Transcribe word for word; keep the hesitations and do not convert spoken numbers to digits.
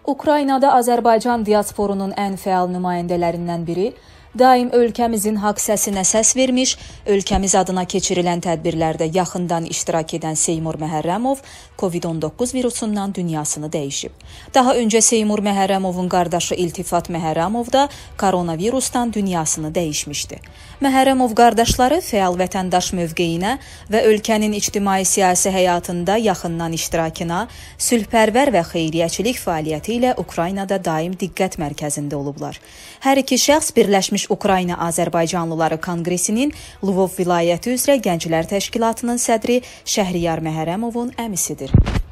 Ukraynada Azərbaycan diasporunun ən fəal nümayəndələrindən biri, daim ölkəmizin haqq səsinə səs vermiş, ölkəmiz adına keçirilən tədbirlərdə yaxından iştirak edən Seymur Məhərrəmov Covid on doqquz virusundan dünyasını dəyişib. Daha öncə Seymur Məhərrəmovun qardaşı İltifat Məhərrəmov da koronavirusdan dünyasını dəyişmişdi. Məhərrəmov qardaşları fəal vətəndaş mövqeyinə və ölkənin ictimai-siyasi həyatında yaxından iştirakına, sülhpərvər və xeyriyyəçilik fəaliyyəti ilə Ukraynada daim diqqət mərkəzində olublar. Hər iki şəxs Birləşmiş Ukrayna Azərbaycanlıları Konqresinin Lvov vilayəti üzrə Gənclər Təşkilatının sədri Şəhriyar Məhərrəmovun əmisidir.